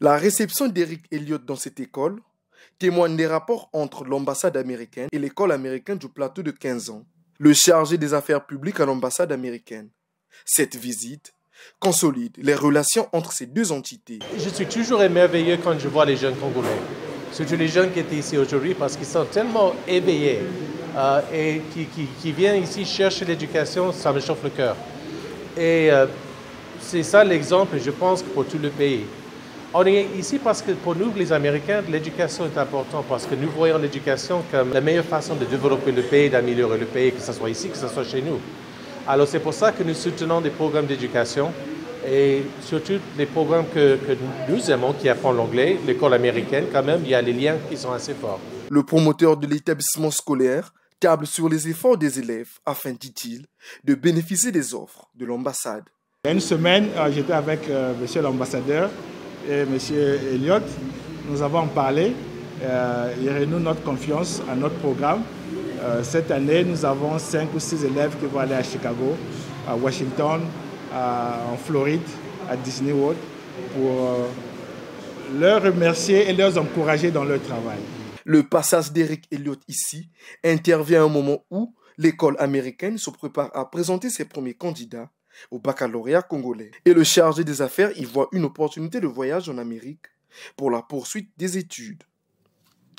La réception d'Eric Elliott dans cette école témoigne des rapports entre l'ambassade américaine et l'école américaine du plateau de 15 ans, le chargé des affaires publiques à l'ambassade américaine. Cette visite consolide les relations entre ces deux entités. Je suis toujours émerveillé quand je vois les jeunes Congolais, surtout les jeunes qui étaient ici aujourd'hui, parce qu'ils sont tellement éveillés et qui viennent ici chercher l'éducation, ça me chauffe le cœur. Et c'est ça l'exemple, je pense, pour tout le pays. On est ici parce que pour nous, les Américains, l'éducation est importante parce que nous voyons l'éducation comme la meilleure façon de développer le pays, d'améliorer le pays, que ce soit ici, que ce soit chez nous. Alors c'est pour ça que nous soutenons des programmes d'éducation et surtout les programmes que nous aimons, qui apprennent l'anglais, l'école américaine, quand même, il y a les liens qui sont assez forts. Le promoteur de l'établissement scolaire table sur les efforts des élèves afin, dit-il, de bénéficier des offres de l'ambassade. Il y a une semaine, j'étais avec monsieur l'ambassadeur et monsieur Elliott. Nous avons parlé, il renoue notre confiance à notre programme. Cette année, nous avons 5 ou 6 élèves qui vont aller à Chicago, à Washington, en Floride, à Disney World, pour leur remercier et les encourager dans leur travail. Le passage d'Eric Elliott ici intervient à un moment où l'école américaine se prépare à présenter ses premiers candidats au baccalauréat congolais. Et le chargé des affaires y voit une opportunité de voyage en Amérique pour la poursuite des études.